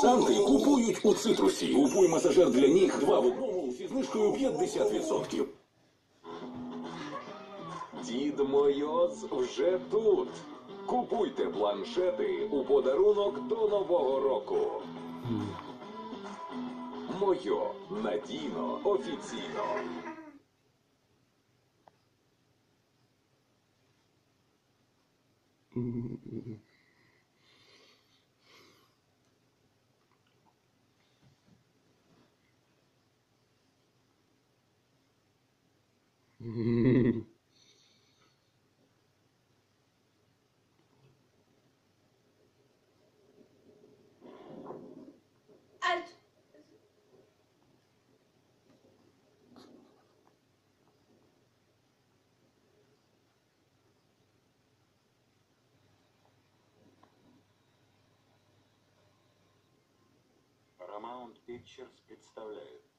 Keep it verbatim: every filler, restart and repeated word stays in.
Анти купують у Цитрусі. Купуй масажер для ніг два в одному зі знижкою п'ятдесят відсотків. Дід Мойоз вже тут. Купуйте планшети у подарунок до Нового року. Мойо. Надійно, офіційно. Alt. Paramount Pictures представляет